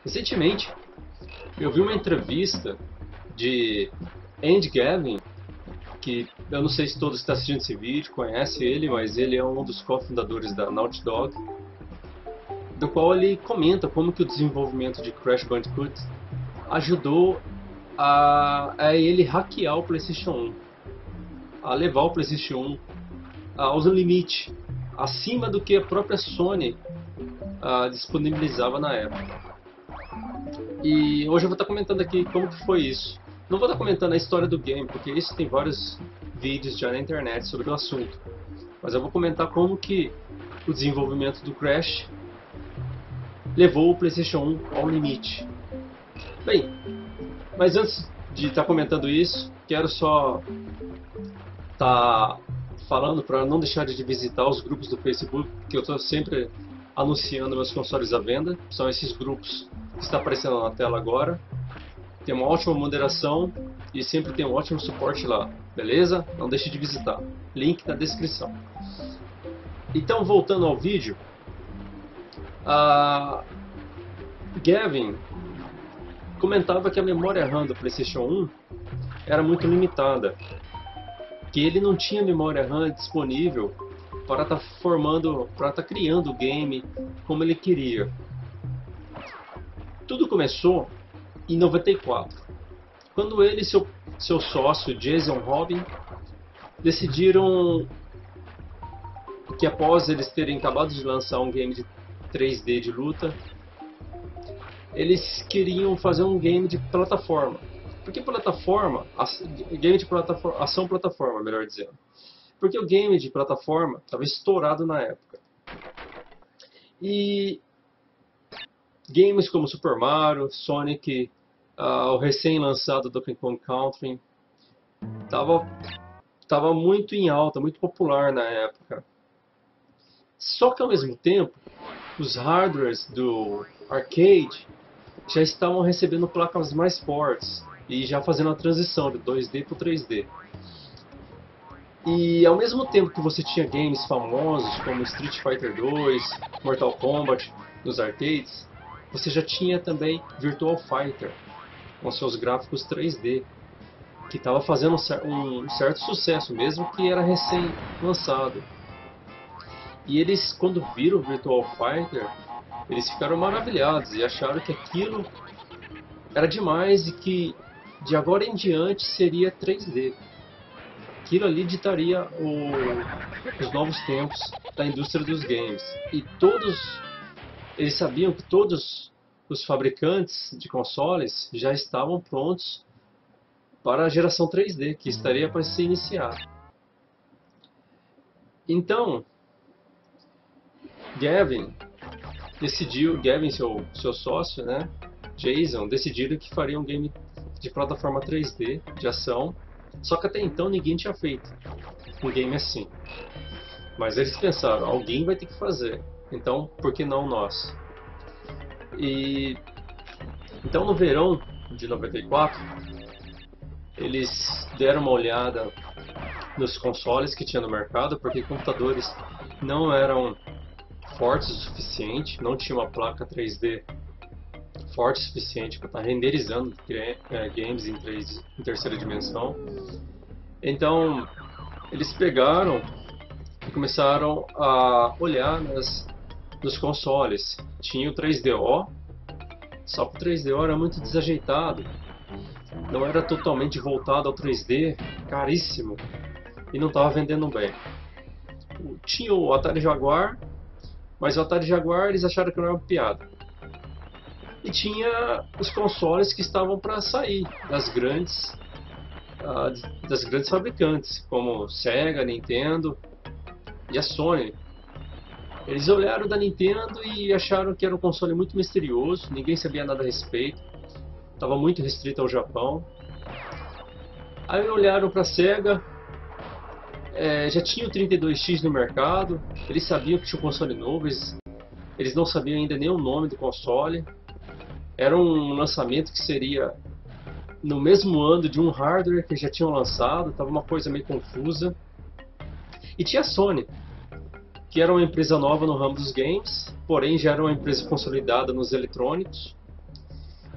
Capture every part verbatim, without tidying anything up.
Recentemente, eu vi uma entrevista de Andy Gavin, que eu não sei se todos que estão assistindo esse vídeo conhecem ele, mas ele é um dos cofundadores da Naughty Dog, do qual ele comenta como que o desenvolvimento de Crash Bandicoot ajudou a, a ele hackear o PlayStation um, a levar o PlayStation um aos limites, acima do que a própria Sony uh, disponibilizava na época. E hoje eu vou estar comentando aqui como que foi isso. Não vou estar comentando a história do game, porque isso tem vários vídeos já na internet sobre o assunto. Mas eu vou comentar como que o desenvolvimento do Crash levou o PlayStation um ao limite. Bem, mas antes de estar comentando isso, quero só estar falando para não deixar de visitar os grupos do Facebook, que eu estou sempre anunciando meus consoles à venda. São esses grupos que está aparecendo na tela agora. Tem uma ótima moderação e sempre tem um ótimo suporte lá, beleza? Não deixe de visitar. Link na descrição. Então, voltando ao vídeo, a Gavin comentava que a memória RAM do PlayStation um era muito limitada, que ele não tinha memória RAM disponível para estar formando, para estar criando o game como ele queria. Tudo começou em noventa e quatro, quando ele e seu, seu sócio Jason Robin decidiram que, após eles terem acabado de lançar um game de três D de luta, eles queriam fazer um game de plataforma. Por que plataforma? Game de plataforma, ação plataforma, melhor dizendo. Porque o game de plataforma estava estourado na época. E games como Super Mario, Sonic, uh, o recém-lançado Donkey Kong Country, estava tava muito em alta, muito popular na época. Só que ao mesmo tempo, os hardwares do arcade já estavam recebendo placas mais fortes e já fazendo a transição de dois D para o três D. E ao mesmo tempo que você tinha games famosos como Street Fighter dois, Mortal Kombat nos arcades, você já tinha também Virtua Fighter com seus gráficos três D, que estava fazendo um certo sucesso, mesmo que era recém-lançado. E eles, quando viram o Virtua Fighter, eles ficaram maravilhados e acharam que aquilo era demais e que de agora em diante seria três D. Aquilo ali ditaria o, os novos tempos da indústria dos games. E todos, eles sabiam que todos os fabricantes de consoles já estavam prontos para a geração três D, que estaria para se iniciar. Então, Gavin decidiu, Gavin, seu, seu sócio, né, Jason, decidiram que faria um game de plataforma três D, de ação, só que até então ninguém tinha feito um game assim. Mas eles pensaram, alguém vai ter que fazer, então por que não nós? E então no verão de noventa e quatro, eles deram uma olhada nos consoles que tinha no mercado, porque computadores não eram fortes o suficiente, não tinha uma placa três D forte o suficiente para estar renderizando games em, três, em terceira dimensão. Então eles pegaram e começaram a olhar nas, nos consoles. Tinha o três D O, só que o três D O era muito desajeitado, não era totalmente voltado ao três D, caríssimo, e não estava vendendo bem. Tinha o Atari Jaguar, mas o Atari Jaguar eles acharam que não era uma piada. E tinha os consoles que estavam para sair das grandes, uh, das grandes fabricantes, como Sega, Nintendo e a Sony. Eles olharam da Nintendo e acharam que era um console muito misterioso, ninguém sabia nada a respeito, estava muito restrito ao Japão. Aí olharam para a Sega, é, já tinha o trinta e dois X no mercado, eles sabiam que tinha um console novo, eles, eles não sabiam ainda nem o nome do console. Era um lançamento que seria no mesmo ano de um hardware que já tinham lançado, estava uma coisa meio confusa. E tinha a Sony, que era uma empresa nova no ramo dos games, porém já era uma empresa consolidada nos eletrônicos,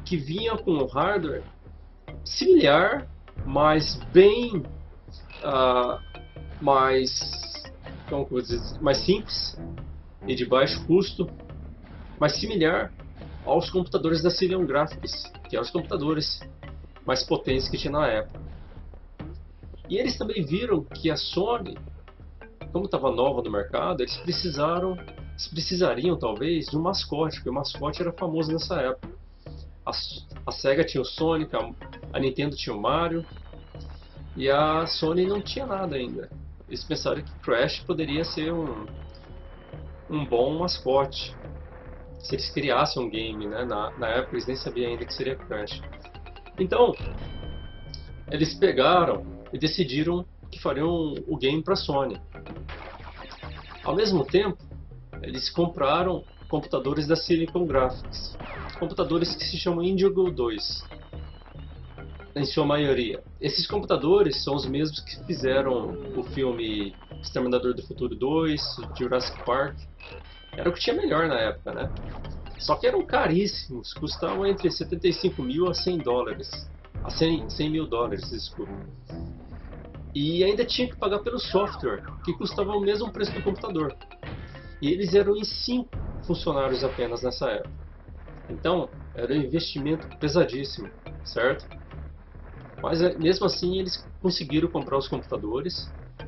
que vinha com um hardware similar, mas bem uh, mais, como que eu vou dizer, mais simples e de baixo custo, mas similar aos computadores da Cilium Graphics, que eram os computadores mais potentes que tinha na época. E eles também viram que a Sony, como estava nova no mercado, eles precisaram, eles precisariam talvez de um mascote, porque o mascote era famoso nessa época. A, a Sega tinha o Sonic, a, a Nintendo tinha o Mario, e a Sony não tinha nada ainda. Eles pensaram que Crash poderia ser um, um bom mascote, se eles criassem um game, né? Na, na época eles nem sabiam ainda que seria Crash. Então, eles pegaram e decidiram que fariam o game para a Sony. Ao mesmo tempo, eles compraram computadores da Silicon Graphics, computadores que se chamam Indigo dois, em sua maioria. Esses computadores são os mesmos que fizeram o filme Exterminador do Futuro dois, Jurassic Park. Era o que tinha melhor na época, né? Só que eram caríssimos, custavam entre setenta e cinco mil a cem dólares. A cem mil dólares, desculpa. E ainda tinha que pagar pelo software, que custava o mesmo preço do computador. E eles eram em cinco funcionários apenas nessa época. Então, era um investimento pesadíssimo, certo? Mas mesmo assim eles conseguiram comprar os computadores.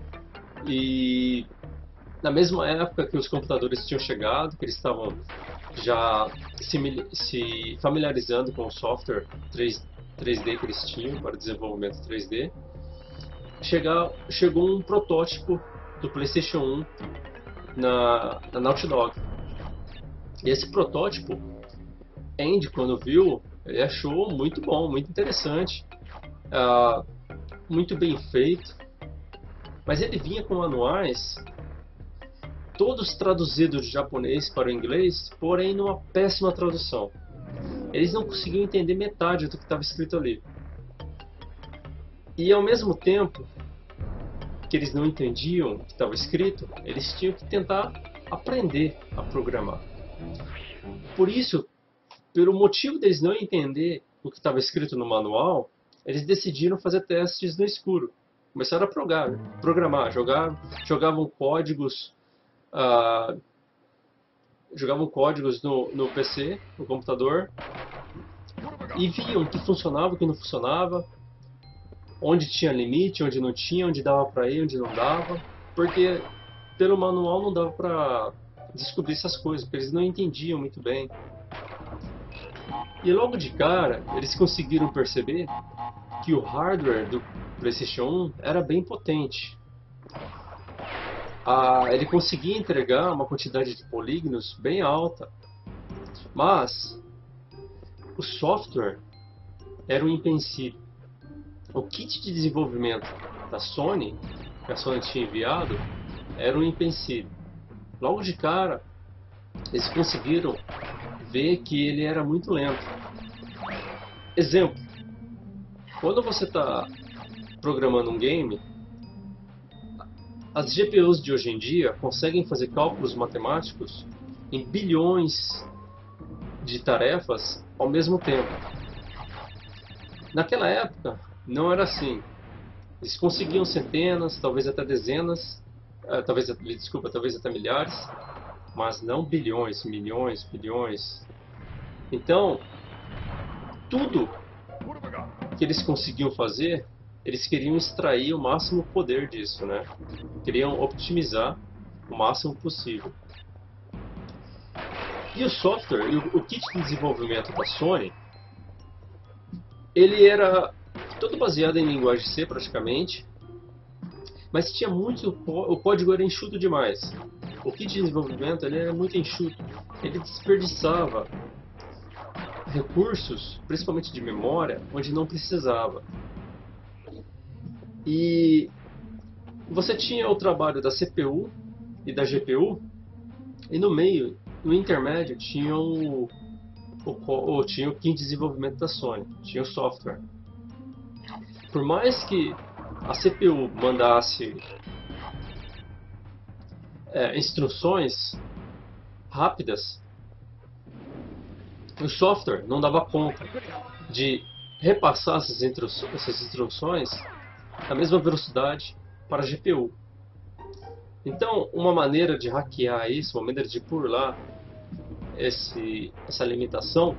E na mesma época que os computadores tinham chegado, que eles estavam já se, se familiarizando com o software três D que eles tinham para desenvolvimento três D, chegar, chegou um protótipo do PlayStation um na, na Naughty Dog. E esse protótipo, Andy, quando viu, ele achou muito bom, muito interessante, uh, muito bem feito, mas ele vinha com manuais todos traduzidos de japonês para o inglês, porém numa péssima tradução. Eles não conseguiam entender metade do que estava escrito ali. E ao mesmo tempo que eles não entendiam o que estava escrito, eles tinham que tentar aprender a programar. Por isso, pelo motivo deles não entender o que estava escrito no manual, eles decidiram fazer testes no escuro. Começaram a programar, jogar, jogavam códigos, uh, jogavam códigos no, no P C, no computador, e viam o que funcionava, o que não funcionava, onde tinha limite, onde não tinha, onde dava para ir, onde não dava, porque pelo manual não dava para descobrir essas coisas, porque eles não entendiam muito bem. E logo de cara, eles conseguiram perceber que o hardware do PlayStation um era bem potente. Ah, ele conseguia entregar uma quantidade de polígonos bem alta, mas o software era um empecilho. O kit de desenvolvimento da Sony, que a Sony tinha enviado, era um empecilho. Logo de cara, eles conseguiram ver que ele era muito lento. Exemplo, quando você está programando um game, as G P Us de hoje em dia conseguem fazer cálculos matemáticos em bilhões de tarefas ao mesmo tempo. Naquela época, não era assim. Eles conseguiam centenas, talvez até dezenas, uh, talvez, desculpa, talvez até milhares, mas não bilhões, milhões, bilhões. Então, tudo que eles conseguiam fazer, eles queriam extrair o máximo poder disso, né? Queriam optimizar o máximo possível. E o software, o, o kit de desenvolvimento da Sony, ele era todo baseado em linguagem C praticamente, mas tinha muito, o código era enxuto demais. O kit de desenvolvimento ele era muito enxuto, ele desperdiçava recursos, principalmente de memória, onde não precisava. E você tinha o trabalho da C P U e da G P U, e no meio, no intermédio, tinha o, o, o, tinha o kit de desenvolvimento da Sony, tinha o software. Por mais que a C P U mandasse é, instruções rápidas, O software não dava conta de repassar essas, instru essas instruções à mesma velocidade para a G P U. Então, uma maneira de hackear isso, uma maneira de burlar esse, essa limitação,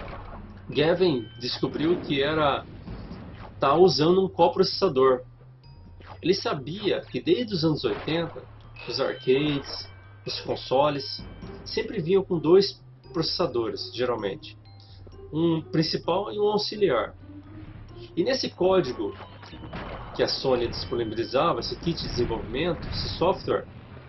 Gavin descobriu que era estar usando um coprocessador. Ele sabia que desde os anos oitenta, os arcades, os consoles, sempre vinham com dois processadores, geralmente. Um principal e um auxiliar. E nesse código que a Sony disponibilizava, esse kit de desenvolvimento, esse software,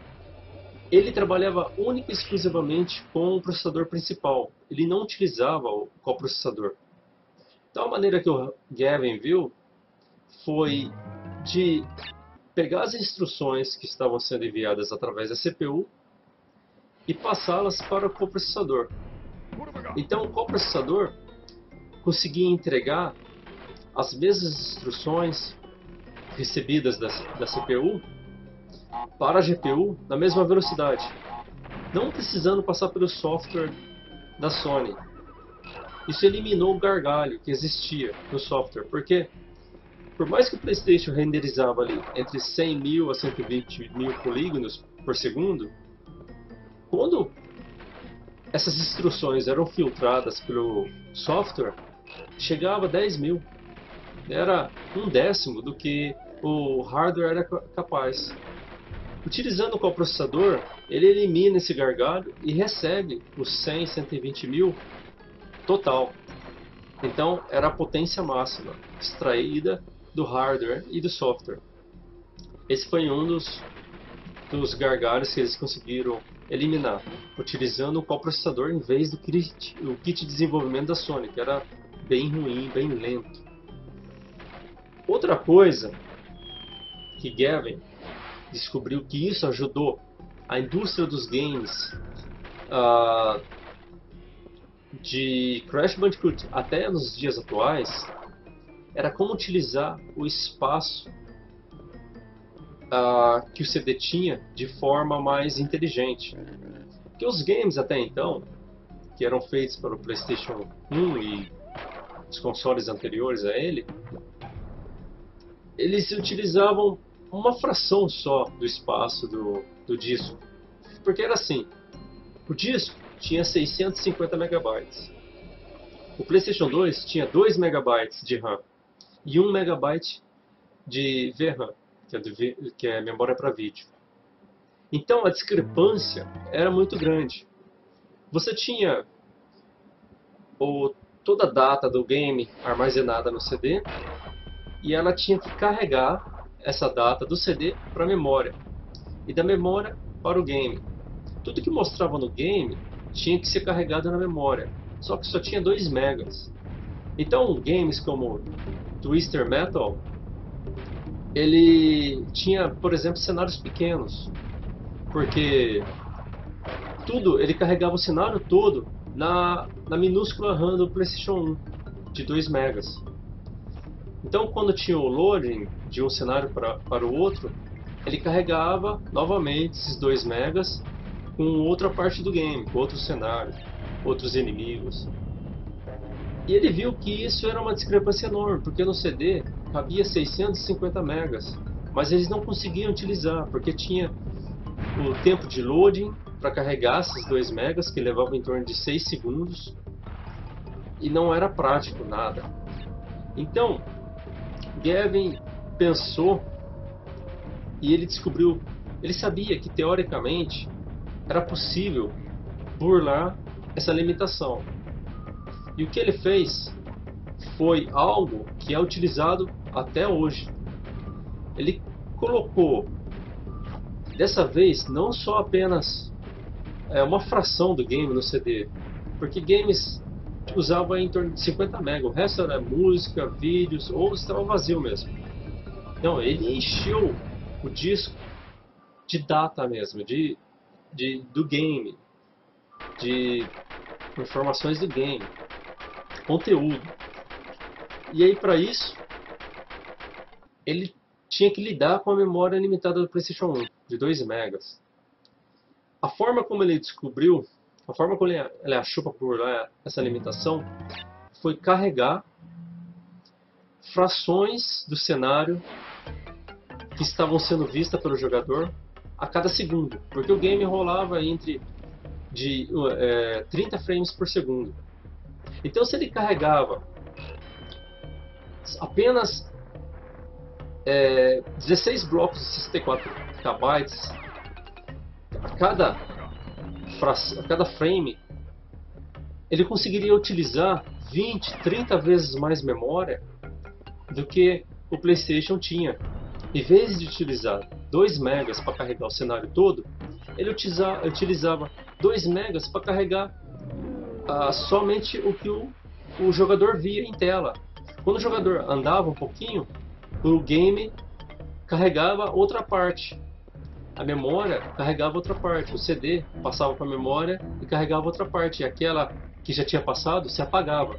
ele trabalhava única e exclusivamente com o processador principal. Ele não utilizava o coprocessador. Então a maneira que o Gavin viu foi de pegar as instruções que estavam sendo enviadas através da C P U e passá-las para o coprocessador. Então o coprocessador conseguia entregar as mesmas instruções recebidas da, da C P U para a G P U na mesma velocidade, não precisando passar pelo software da Sony. Isso eliminou o gargalho que existia no software, porque por mais que o PlayStation renderizava ali entre cem mil a cento e vinte mil polígonos por segundo, quando essas instruções eram filtradas pelo software, chegava a dez mil. Era um décimo do que o hardware era capaz. Utilizando o coprocessador, ele elimina esse gargalho e recebe os cem, cento e vinte mil total. Então era a potência máxima extraída do hardware e do software. Esse foi um dos, dos gargalhos que eles conseguiram eliminar, utilizando o coprocessador em vez do kit, o kit de desenvolvimento da Sony, que era bem ruim, bem lento. Outra coisa que Gavin descobriu que isso ajudou a indústria dos games uh, de Crash Bandicoot até nos dias atuais era como utilizar o espaço uh, que o C D tinha de forma mais inteligente. Porque os games até então, que eram feitos para o PlayStation um e os consoles anteriores a ele, eles utilizavam uma fração só do espaço do, do disco. Porque era assim, o disco tinha seiscentos e cinquenta megabytes. O PlayStation dois tinha dois megabytes de RAM e um megabyte de V RAM, que é, de, que é memória para vídeo. Então a discrepância era muito grande. Você tinha o, toda a data do game armazenada no C D e ela tinha que carregar essa data do C D para a memória e da memória para o game. Tudo que mostrava no game tinha que ser carregado na memória, só que só tinha dois megas. Então games como Twister Metal, ele tinha, por exemplo, cenários pequenos, porque tudo, ele carregava o cenário todo na, na minúscula RAM do PlayStation um de dois megas. Então quando tinha o loading de um cenário pra, para o outro, ele carregava novamente esses dois megas com outra parte do game, com outro cenário, outros inimigos. E ele viu que isso era uma discrepância enorme, porque no C D cabia seiscentos e cinquenta megas, mas eles não conseguiam utilizar, porque tinha o tempo de loading para carregar esses dois megas, que levava em torno de seis segundos, e não era prático nada. Então Gavin pensou e ele descobriu, ele sabia que teoricamente era possível burlar essa limitação. E o que ele fez foi algo que é utilizado até hoje. Ele colocou, dessa vez, não só apenas é, uma fração do game no C D, porque games usavam em torno de cinquenta megas, o resto era música, vídeos, ou estava vazio mesmo. Não, ele encheu o disco de data mesmo, de, de, do game, de informações do game, conteúdo. E aí para isso, ele tinha que lidar com a memória limitada do PlayStation um, de dois megas. A forma como ele descobriu, a forma como ele, ele achou para burlar essa limitação foi carregar frações do cenário que estavam sendo vistas pelo jogador a cada segundo, porque o game rolava entre de é, trinta frames por segundo. Então, se ele carregava apenas é, dezesseis blocos de sessenta e quatro kilobytes a cada, a cada frame, ele conseguiria utilizar vinte, trinta vezes mais memória do que o PlayStation tinha. Em vez de utilizar dois megas para carregar o cenário todo, ele utiliza, utilizava dois megas para carregar ah, somente o que o, o jogador via em tela. Quando o jogador andava um pouquinho, o game carregava outra parte. A memória carregava outra parte. O C D passava para a memória e carregava outra parte. E aquela que já tinha passado se apagava.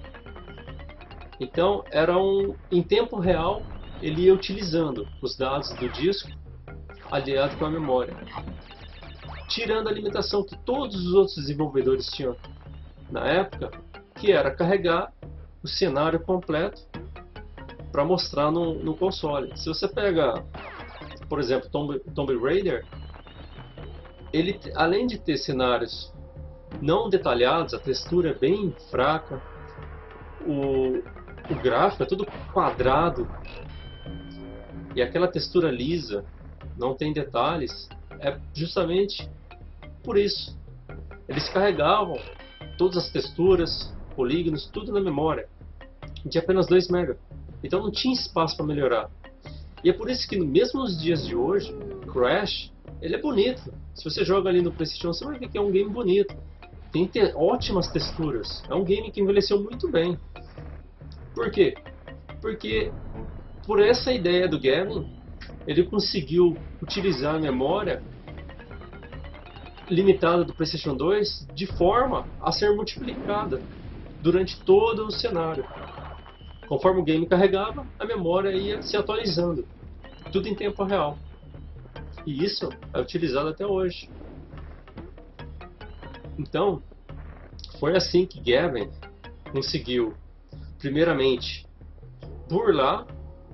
Então, era um, em tempo real, ele ia utilizando os dados do disco aliado com a memória, tirando a limitação que todos os outros desenvolvedores tinham na época, que era carregar o cenário completo para mostrar no, no console. Se você pega, por exemplo, Tomb, Tomb Raider, ele, além de ter cenários não detalhados, a textura é bem fraca, o, o gráfico é tudo quadrado, e aquela textura lisa, não tem detalhes, é justamente por isso. Eles carregavam todas as texturas, polígonos, tudo na memória, de apenas dois megas. Então não tinha espaço para melhorar. E é por isso que mesmo nos dias de hoje, Crash, ele é bonito. Se você joga ali no PlayStation, você vai ver que é um game bonito. Tem te ótimas texturas. É um game que envelheceu muito bem. Por quê? Porque por essa ideia do Gavin, ele conseguiu utilizar a memória limitada do PlayStation dois de forma a ser multiplicada durante todo o cenário. Conforme o game carregava, a memória ia se atualizando, tudo em tempo real. E isso é utilizado até hoje. Então, foi assim que Gavin conseguiu, primeiramente, burlar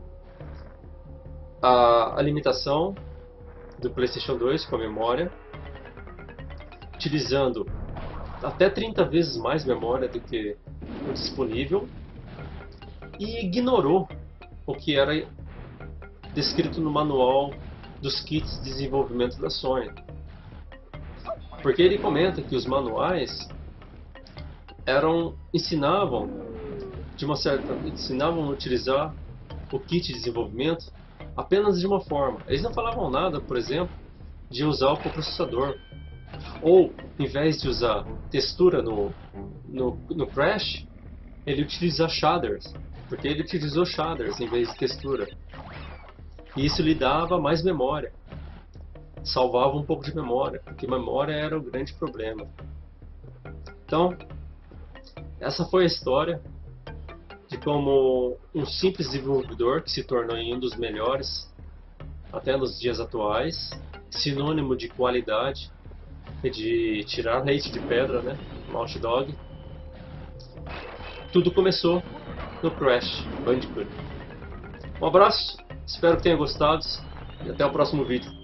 a, a limitação do PlayStation dois com a memória, utilizando até trinta vezes mais memória do que o disponível, e ignorou o que era descrito no manual dos kits de desenvolvimento da Sony. Porque ele comenta que os manuais eram ensinavam de uma certa ensinavam a utilizar o kit de desenvolvimento apenas de uma forma. Eles não falavam nada, por exemplo, de usar o coprocessador, ou em vez de usar textura no no, no Crash, ele utiliza shaders, porque ele utilizou shaders em vez de textura. E isso lhe dava mais memória, salvava um pouco de memória, porque memória era o grande problema. Então, essa foi a história de como um simples desenvolvedor que se tornou um dos melhores até nos dias atuais, sinônimo de qualidade e de tirar leite de pedra, né? Naughty Dog. Tudo começou no Crash Bandicoot. Um abraço, espero que tenha gostado e até o próximo vídeo.